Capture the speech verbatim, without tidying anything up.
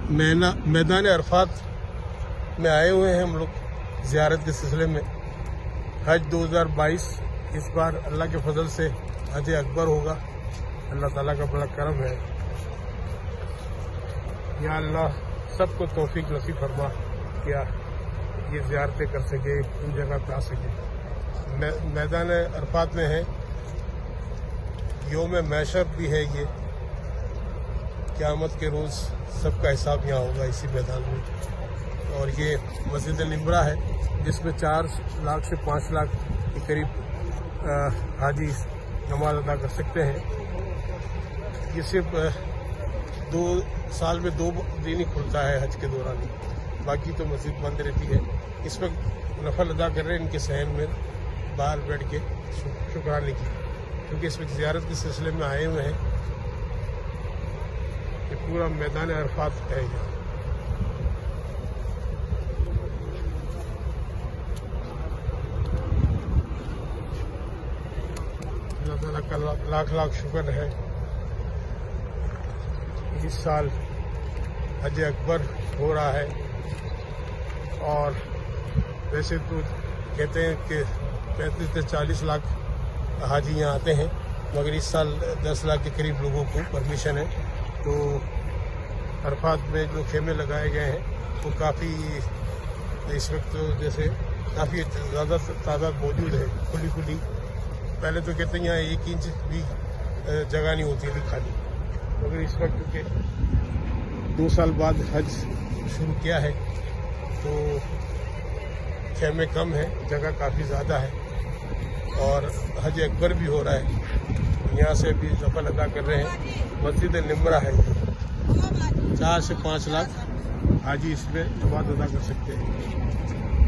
मैदान अरफात में आए हुए हैं हम लोग ज़ियारत के सिलसिले में। हज दो हज़ार बाईस इस बार अल्लाह के फजल से हज अकबर होगा। अल्लाह ताला का बड़ा करम है। या अल्लाह सबको तौफीक नसीब फरमा क्या ये ज़ियारतें कर सके, इन जगह पे आ सके। मै, मैदान अरफात में है, योम महशर भी है। ये क़यामत के रोज़ सबका हिसाब यहाँ होगा इसी मैदान में। और ये मस्जिद निम्रा है जिसमें चार लाख से पाँच लाख के करीब हाजी नमाज अदा कर सकते हैं। ये सिर्फ दो साल में दो दिन ही खुलता है हज के दौरान, बाकी तो मस्जिद बंद रहती है। इस वक्त नफल अदा कर रहे हैं इनके सहन में बाहर बैठ के शुक्राने की, क्योंकि इस वक्त ज़ियारत के सिलसिले में आए हुए हैं। ये पूरा मैदान अरफात है यहाँ। अल्लाह ताला का लाख लाख शुक्र है। इस साल हज अकबर हो रहा है और वैसे तो कहते हैं कि पैंतीस से चालीस लाख हाजी यहाँ आते हैं, मगर इस साल दस लाख के करीब लोगों को परमिशन है। तो अरफात में जो खेमे लगाए गए हैं वो काफ़ी इस वक्त तो जैसे काफ़ी ज़्यादा तादाद मौजूद है, खुली खुली। पहले तो कहते हैं यहाँ एक इंच भी जगह नहीं होती थी खाली, मगर इस वक्त के दो साल बाद हज शुरू किया है तो खेमे कम है, जगह काफ़ी ज़्यादा है और हज अकबर भी हो रहा है। यहाँ से भी नफल अदा कर रहे हैं। मस्जिद निम्रा है, चार से पाँच लाख हाजी इसमें नमाज अदा कर सकते हैं।